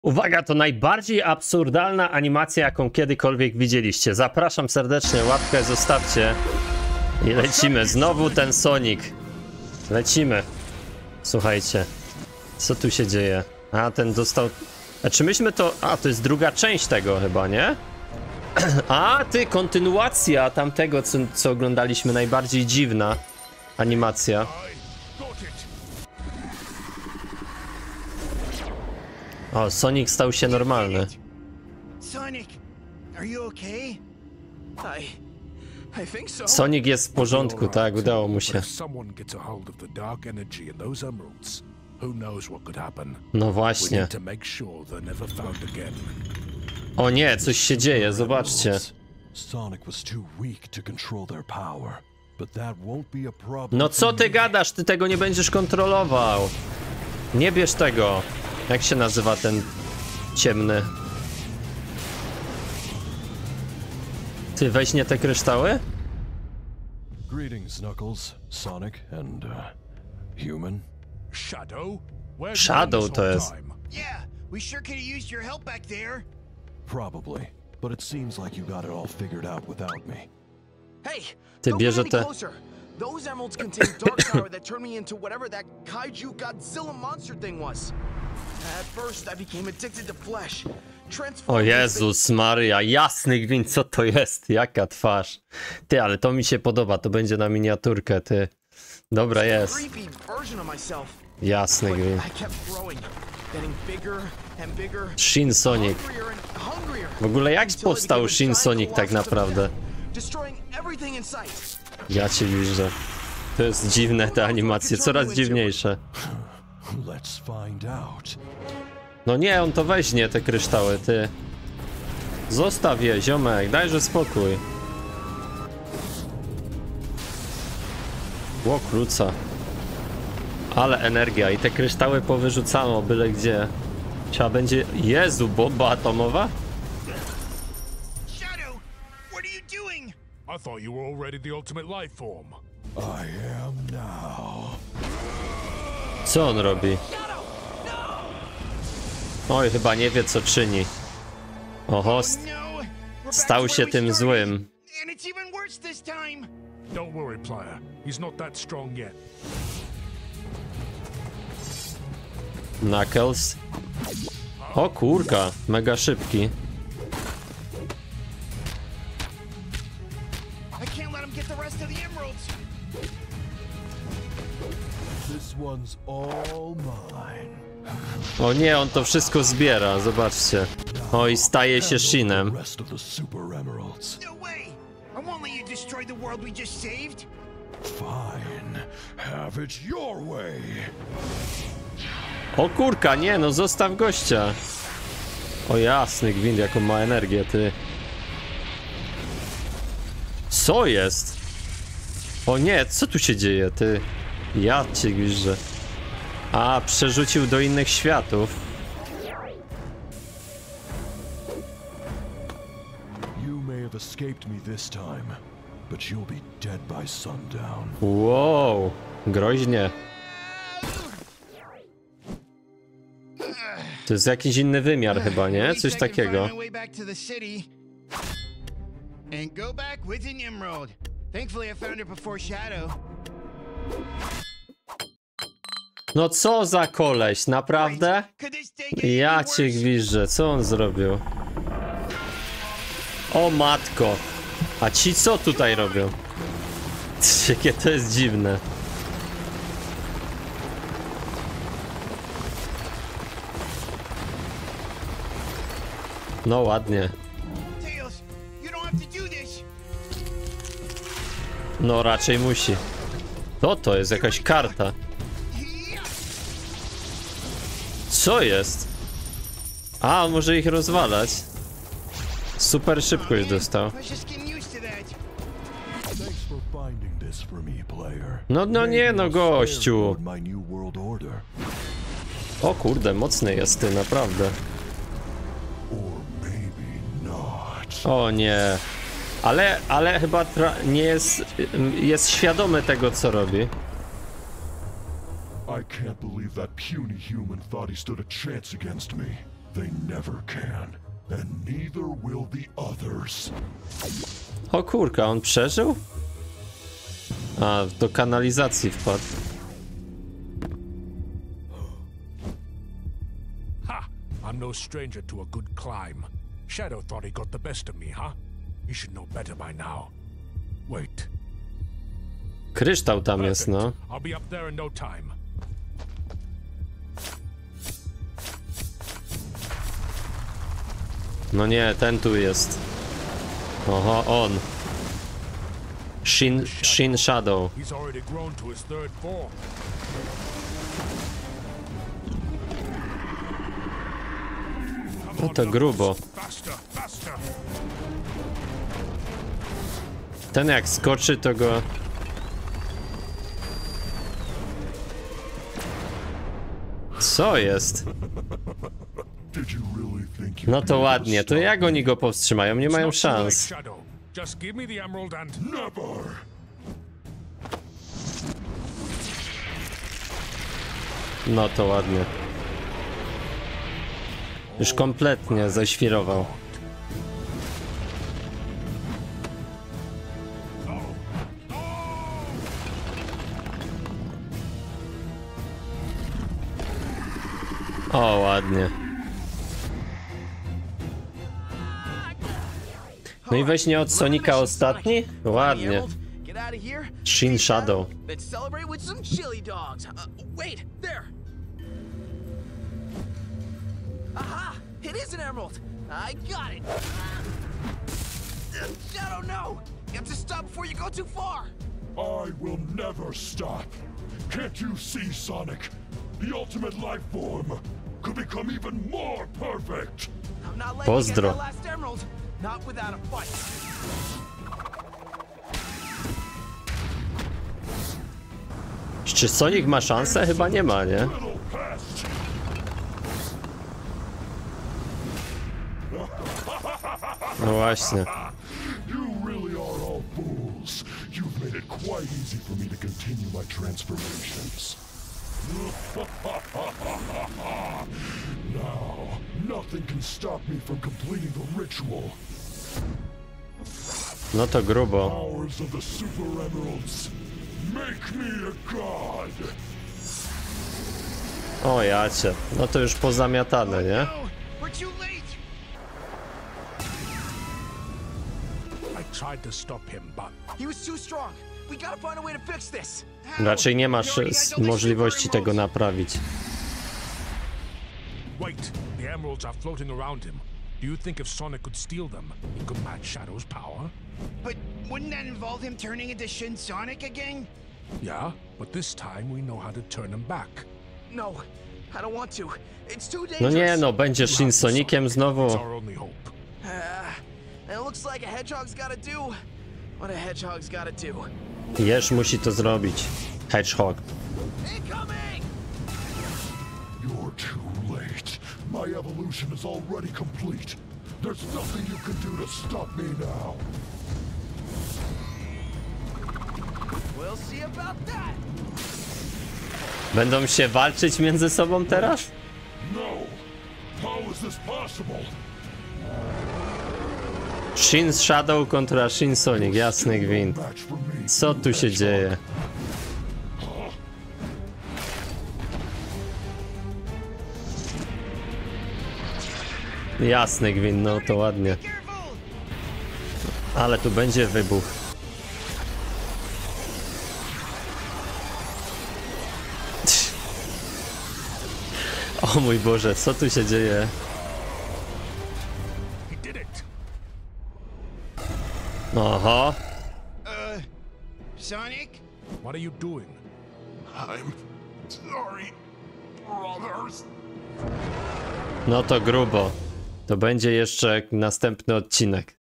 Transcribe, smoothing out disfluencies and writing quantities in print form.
Uwaga, to najbardziej absurdalna animacja, jaką kiedykolwiek widzieliście. Zapraszam serdecznie, łapkę zostawcie. I lecimy. Znowu ten Sonic. Lecimy. Słuchajcie. Co tu się dzieje? A, ten dostał... A czy myśmy to... A, to jest druga część tego chyba, nie? A, ty, kontynuacja tamtego, co oglądaliśmy. Najbardziej dziwna animacja. O, Sonic stał się normalny. Sonic, are you okay? I think so. Sonic jest w porządku, tak, udało mu się. No właśnie. O nie, coś się dzieje, zobaczcie. No co ty gadasz, ty tego nie będziesz kontrolował. Nie bierz tego. Jak się nazywa ten ciemny? Ty, weźmie te kryształy? Greetings, Knuckles, Sonic and human. Shadow to jest. Yeah, we sure could have used your help back there. Probably, but it seems like you got it all figured out without me. Hey, Ty don't bierze get any te... closer. Those emeralds contain dark power that turned me into whatever that kaiju Godzilla monster thing was. At first, I became addicted to flesh. O Jezus Maria, jasny gwint, co to jest? Jaka twarz. Ty, ale to mi się podoba, to będzie na miniaturkę, ty. Dobra, jest. Jasny gwint. Shin Sonic. W ogóle jak powstał Shin Sonic tak naprawdę? Ja cię widzę. To jest dziwne, te animacje, coraz dziwniejsze. No nie, on to weźmie, te kryształy, ty. Zostaw je, ziomek, dajże spokój. Ło, kruca. Ale energia i te kryształy powyrzucano byle gdzie. Trzeba będzie... Jezu, bomba atomowa? Shadow, what are you doing? I thought you were already the ultimate life form. I am now. Co on robi? Oj, chyba nie wie, co czyni. Oho, stał się tym złym. Don't worry, player. He's not that strong yet. Knuckles. O kurka, mega szybki. This one's all mine. O nie, on to wszystko zbiera, zobaczcie. O, i staje się Shinem. O kurka, nie, no zostaw gościa. O jasny gwint, jaką ma energię, ty. Co jest? O nie, co tu się dzieje, ty? Ja cię gwiżdżę. A, przerzucił do innych światów. Wow, groźnie. To jest jakiś inny wymiar chyba, nie? Coś takiego. No co za koleś, naprawdę? Ja cię gwiżdżę, co on zrobił? O matko. A ci co tutaj robią? Jakie to jest dziwne. No ładnie. No raczej musi. To jest jakaś karta. Co jest? A, on może ich rozwalać. Super szybkość dostał. No nie, no gościu. O kurde, mocny jest ty, naprawdę. O nie. Ale chyba nie jest świadomy tego, co robi. I can't believe that puny human thought he stood a chance against me. They never can, and neither will the others. O kurka, on przeżył? A, do kanalizacji wpadł. Ha! I'm no stranger to a good climb. Shadow thought he got the best of me, huh? You should know better by now. Wait. Kryształ tam jest, no. I'll be up there in no time. No nie, ten tu jest. Oho, on. Shin Shadow. He's already grown to his third form. No to grubo. Faster, faster. Ten jak skoczy, to go... Co jest? Did you really think you No could to ever ładnie, to stop jak oni go powstrzymają? Nie mają Not too late, szans. Shadow. Just give me the emerald and... Never! No to ładnie. Już kompletnie zaświrował. O, ładnie. No i weź nie od Sonika ostatni? Ładnie. Get out of here. Shin Shadow. Let's celebrate with some chili dogs. Wait, there. Aha! It is an emerald. I got it. Shadow, no! You have to stop before you go too far. I will never stop. Can't you see, Sonic? The ultimate life form could become even more perfect. I'm not letting you get Pozdro. that last emerald. Not without a fight. Czy Sonic ma szansę? Chyba nie ma, nie? Little pest. No właśnie. You really are all fools. You've made it quite easy for me to continue my transformations. Now, nothing can stop me from completing the ritual. No to grubo. Powers of the Super Emeralds, make me a god. O jacie. No to już pozamiatane, nie? No, we're too late. I tried to stop him, but... He was too strong. We gotta find a way to fix this. Raczej nie masz możliwości tego naprawić. Wait, the emeralds are floating around him. Do you think if Sonic could steal them, he could match Shadow's power? But wouldn't that involve him turning into Shin Sonic again? Yeah, but this time we know how to turn him back. No, I don't want to. It's too No dangerous. nie no, będzie Shin Soniciem It's znowu. our only hope. It looks like a hedgehog's gotta do what a hedgehog's gotta do. Jeż musi to zrobić. Hedgehog. Incoming! You're too late. My evolution is already complete. There's nothing you can do to stop me now. We'll see about that. Będą się walczyć między sobą teraz? No! How is this possible? Shin Shadow kontra Shin Sonic, jasny gwint. Match for me. Co tu się dzieje? Jasny gwint, no to ładnie. Careful! Ale tu będzie wybuch. O mój Boże, co tu się dzieje? He did it! Oho. Sonic? What are you doing? I'm sorry, brothers. No to grubo. To będzie jeszcze następny odcinek.